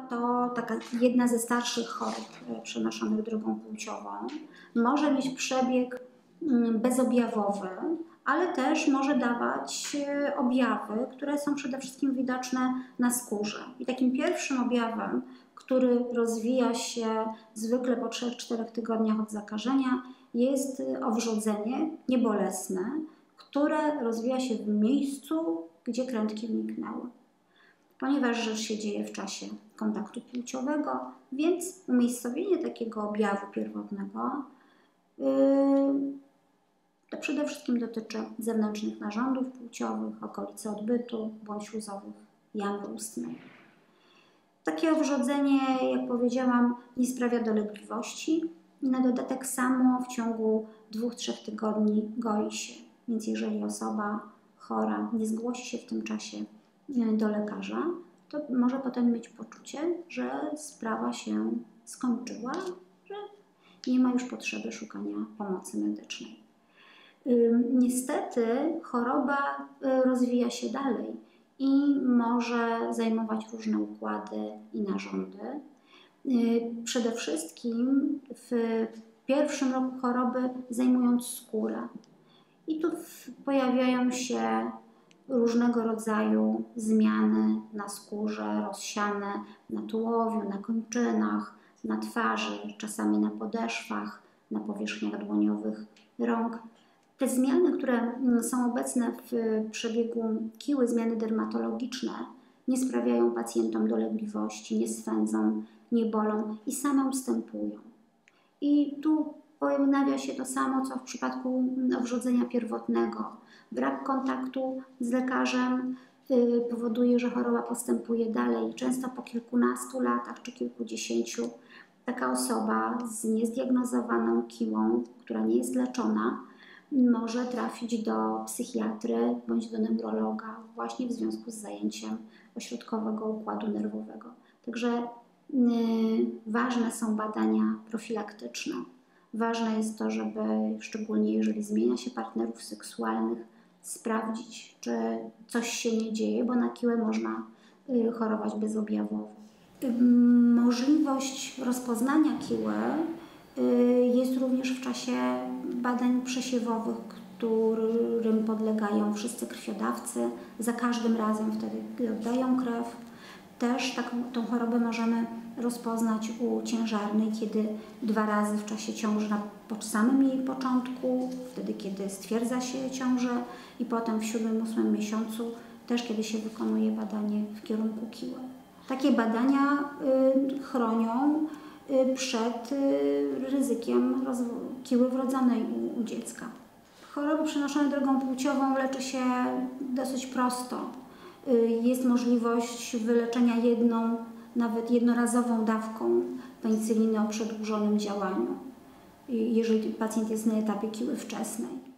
to taka jedna ze starszych chorób przenoszonych drogą płciową. Może mieć przebieg bezobjawowy, ale też może dawać objawy, które są przede wszystkim widoczne na skórze. I takim pierwszym objawem, który rozwija się zwykle po 3-4 tygodniach od zakażenia, jest owrzodzenie niebolesne, które rozwija się w miejscu, gdzie krętki wniknęły. Ponieważ rzecz się dzieje w czasie kontaktu płciowego, więc umiejscowienie takiego objawu pierwotnego to przede wszystkim dotyczy zewnętrznych narządów płciowych, okolicy odbytu bądź śluzowych jamy ustnej. Takie owrzodzenie, jak powiedziałam, nie sprawia dolegliwości i na dodatek samo w ciągu 2-3 tygodni goi się. Więc jeżeli osoba chora nie zgłosi się w tym czasie do lekarza, to może potem mieć poczucie, że sprawa się skończyła, że nie ma już potrzeby szukania pomocy medycznej. Niestety choroba rozwija się dalej i może zajmować różne układy i narządy. Przede wszystkim w pierwszym roku choroby zajmując skórę. I tu pojawiają się różnego rodzaju zmiany na skórze, rozsiane na tułowiu, na kończynach, na twarzy, czasami na podeszwach, na powierzchniach dłoniowych rąk. Te zmiany, które są obecne w przebiegu kiły, zmiany dermatologiczne, nie sprawiają pacjentom dolegliwości, nie swędzą, nie bolą i same ustępują. I tu pojawia się to samo, co w przypadku owrzodzenia pierwotnego. Brak kontaktu z lekarzem powoduje, że choroba postępuje dalej. Często po kilkunastu latach czy kilkudziesięciu taka osoba z niezdiagnozowaną kiłą, która nie jest leczona, może trafić do psychiatry bądź do neurologa właśnie w związku z zajęciem ośrodkowego układu nerwowego. Także ważne są badania profilaktyczne. Ważne jest to, żeby, szczególnie jeżeli zmienia się partnerów seksualnych, sprawdzić, czy coś się nie dzieje, bo na kiłę można chorować bezobjawowo. Możliwość rozpoznania kiły jest również w czasie badań przesiewowych, którym podlegają wszyscy krwiodawcy. Za każdym razem wtedy, gdy oddają krew. Też tą chorobę możemy rozpoznać u ciężarnej, kiedy 2 razy w czasie ciąży po samym jej początku, wtedy kiedy stwierdza się ciążę i potem w 7-8 miesiącu, też kiedy się wykonuje badanie w kierunku kiły. Takie badania chronią przed ryzykiem kiły wrodzonej u dziecka. Choroby przenoszone drogą płciową leczy się dosyć prosto. Jest możliwość wyleczenia nawet jednorazową dawką penicyliny o przedłużonym działaniu, jeżeli pacjent jest na etapie kiły wczesnej.